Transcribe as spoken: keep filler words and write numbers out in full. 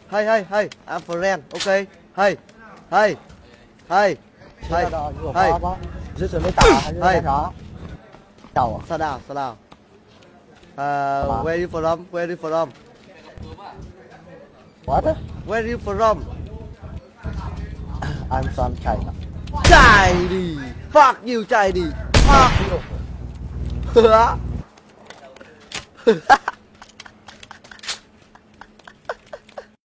hey, hey, hey, I'm friend, okay, hey, hey, hey, hey, hey, dưới sườn mấy tàu hay dưới hey, đó tàu sit down, sit down. Uh, where you from? Where you from? what Where you from? I'm from China Chạy đi, fuck you, chạy đi, fuck you.